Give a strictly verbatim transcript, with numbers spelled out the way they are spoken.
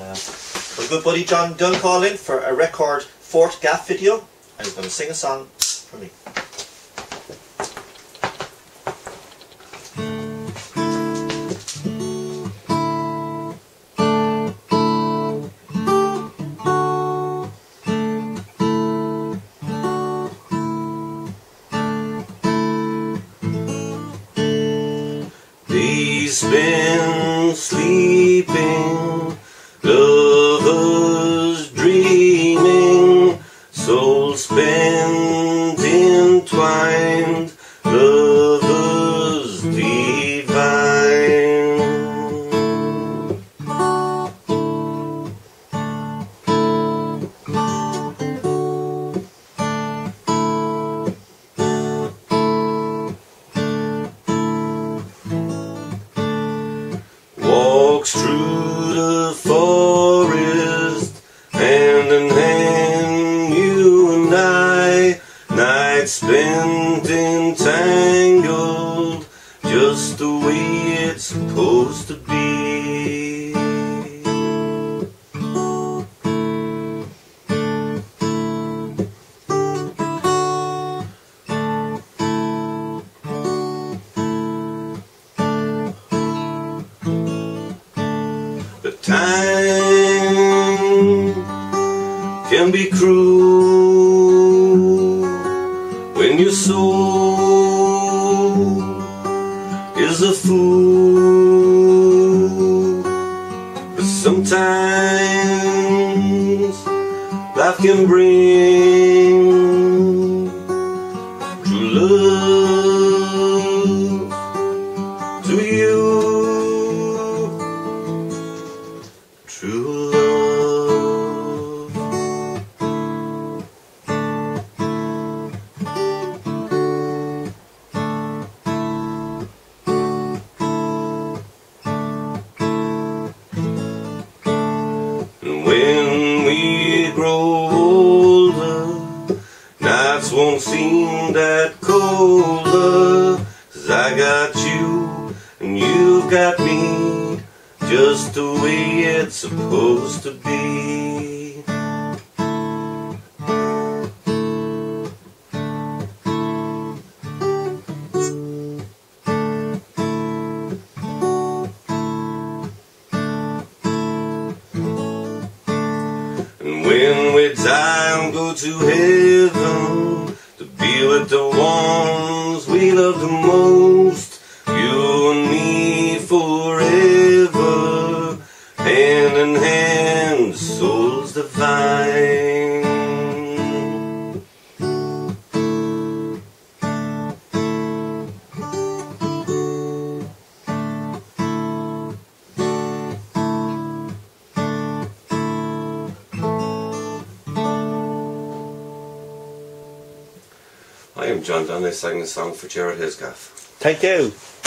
Uh, my good buddy John Dunne called in for a record fourth Gaff video, and he's going to sing a song for me. He's been sleeping, lovers dreaming, souls spent entwined, lovers divine. Walks through the forest, hand in hand, you and I, nights spent entangled, just the way it's supposed to be. But time can be cruel when your soul is a fool. But sometimes life can bring true love to you. True love. And when we grow older, nights won't seem that colder, 'cause I got you and you've got me, just the way it's supposed to be. And when we die and go to heaven to be with the ones we love the most, you and me forever, hand in hand, souls divine. I am John Dunne. I sang a song for Jared His Gaff. Thank you.